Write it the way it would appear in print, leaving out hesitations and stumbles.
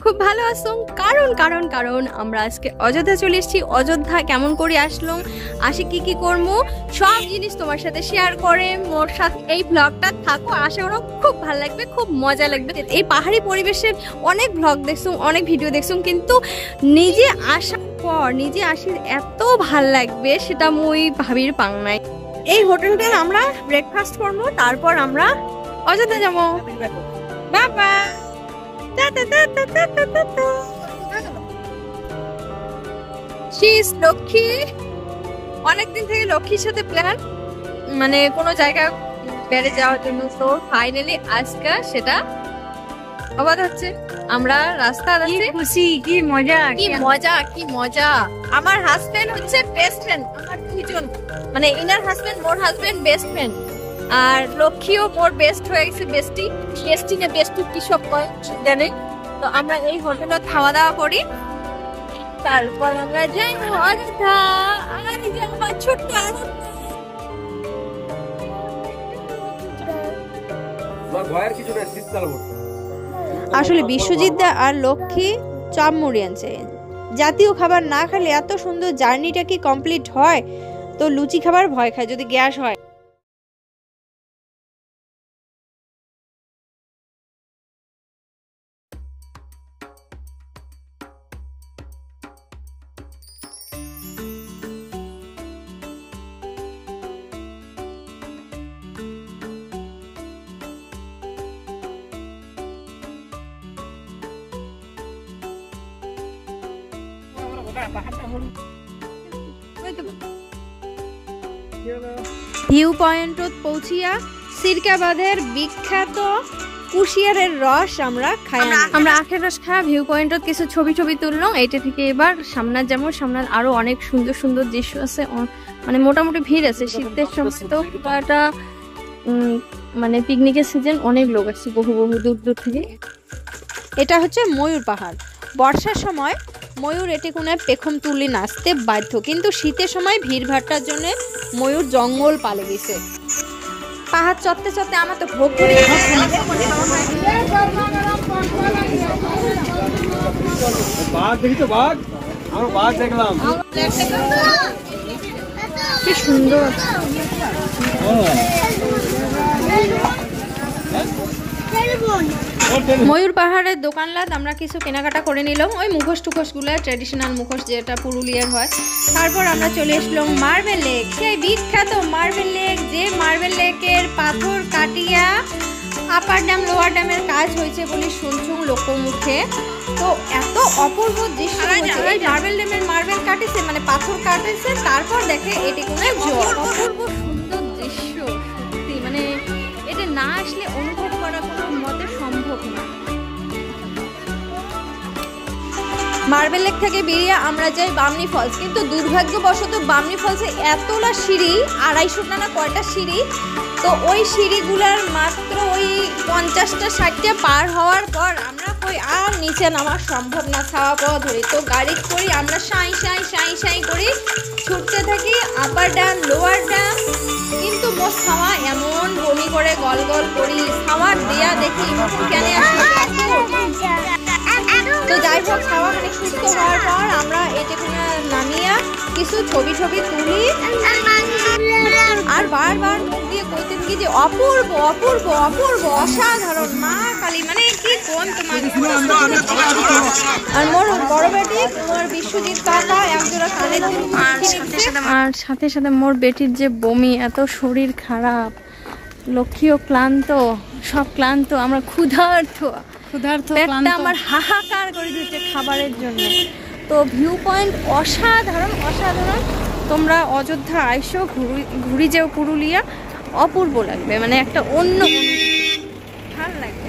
খুব ভালো আছো। কারণ কারণ কারণ আমরা আজকে অযোধ্যা চলে এসেছি। অযোধ্যা কেমন করে আসলাম, আসি কি করবো, সব জিনিস তোমার সাথে শেয়ার করে মোর সাথে এই ব্লগটা থাকো। আশা করো খুব ভালো লাগবে, খুব মজা লাগবে। এই পাহাড়ি পরিবেশের অনেক ব্লগ দেখছো, অনেক ভিডিও দেখছো, কিন্তু নিজে আসার পর নিজে আসি এত ভাল লাগবে সেটা মুই ভাবির পাং নাই। এই হোটেলটা আমরা ব্রেকফাস্ট করবো, তারপর আমরা অযোধ্যা যাবো। বাবা লক্ষ্মী, অনেকদিন থেকে লক্ষ্মীর সাথে প্ল্যান, মানে কোনো জায়গা বেড়ে যাওয়ার জন্য। তো ফাইনালি আজকে সেটা অবাধ হচ্ছে। আমরা রাস্তা আছি, খুশি, কি মজা, কি মজা, কি মজা। আমার হাজবেন্ড হচ্ছে বেস্ট ফ্রেন্ড, আমার দুইজন, মানে ইনার হাজবেন্ড, মোর হাজবেন্ড বেস্ট ফ্রেন্ড, আর লক্ষ্মীও মোর বেস্ট হয়ে গেছে। বেস্টি বেস্টি না বেস্টি কি সব কয় জানে। তো আমরা এই হোটেলে খাওয়া দাওয়া করি, তারপর আমরা যাই অযোধ্যা। আর এই যে আমার ছোট্ট আসলে বিশ্বজিৎ দা আর লক্ষ্মী চপ মুড়ি আনছে। জাতীয় খাবার না খেলে এত সুন্দর জার্নিটা কি কমপ্লিট হয়? তো লুচি খাবার ভয় খায়, যদি গ্যাস হয়। ভিউ পয়েন্টত পৌঁছিয়া সিরকাবাদের বিখ্যাত কুশিয়ারের রস আমরা খাই। আমরা আখের রস খাওয়া ভিউ পয়েন্টত কিছু ছবি তুললাম। এইটা থেকে এবার সামনে যেমন সামনে আরো অনেক সুন্দর সুন্দর দৃশ্য আছে, মানে মোটামুটি ভিড় আছে। শীতের সময় তো একটা মানে পিকনিকের সিজন, অনেক লোক আসছে বহু দূর দূর থেকে। এটা হচ্ছে ময়ূর পাহাড়। বর্ষার সময় ময়ূর এটি কোনো পেখম তুলি নাচতে বাধ্য, কিন্তু শীতের সময় ভিড়ভাট্টার জন্য ময়ূর জঙ্গল পালে গেছে। পাহাড় চড়তে চড়তে আমার তো ভোগ করে কি সুন্দর। ময়ূর পাহাড়ের দোকানলাত আমরা কিছু কেনাকাটা করে নিলাম, ওই মুখোশ টুখোশগুলো, ট্র্যাডিশনাল মুখোশ যেটা পুরুলিয়ার হয়। তারপর আমরা চলে এসলাম মার্বেল লেক, সেই বিখ্যাত মার্বেল লেক, যে মার্বেল লেকের পাথর কাটিয়া আপার ড্যাম লোয়ার ড্যামের কাজ হয়েছে বলে শুনছুম লোকমুখে। তো এত অপূর্ব দৃশ্য, এই মার্বেল ড্যামের মার্বেল কাটিছে, মানে পাথর কাটেছে, তারপর দেখে এটি কোনো জল। অপূর্ব সুন্দর দৃশ্য, সত্যি মানে এটা না আসলে অনুভব করা কোনো মতে সম্ভব না। মার্বেল লেক থেকে বেরিয়ে আমরা যাই বামনি ফলস, কিন্তু দুর্ভাগ্যবশত বামনি ফলসে এতলা সিঁড়ি, 250টা না কয়টা সিঁড়ি। তো ওই সিঁড়িগুলার মাত্র ওই 50টা 60টা পার হওয়ার পর আমরা কই আর নিচে নামা সম্ভব না, ছাওয়া পাওয়া ধরি। তো গাড়ি করি আমরা সাই করি ছুটতে থাকি আপার ড্যাম লোয়ার ড্যাম। কিন্তু মোর ছাওয়া এমন বমি করে গল করি, ছাওয়ার দেয়া দেখি কেন আসলে। তো যাই হোক, খাওয়া মানে সুস্থ হওয়ার পর আমরা এটাকে নামিয়া কিছু ছবি তুলি, আর বারবার মুখ দিয়ে কইতে থাকি যে অপূর্ব অপূর্ব অপূর্ব অসাধারণ মা কালী, মানে কি কোন তোমার। আর মোর বড় বেটি মোর বিশ্বজিৎ কাকা একজোড়া কানের দুল, আর সাথে সাথে মোর বেটির যে বমি, এত শরীর খারাপ, লক্ষ্মীও ক্লান্ত, সব ক্লান্ত, আমরা ক্ষুধার্ত, পেটটা আমার হাহাকার করে দিচ্ছে খাবারের জন্য। তো ভিউ পয়েন্ট অসাধারণ অসাধারণ। তোমরা অযোধ্যা আইসো, ঘুরি যাও পুরুলিয়া, অপূর্ব লাগবে, মানে একটা অন্য ভালো লাগবে।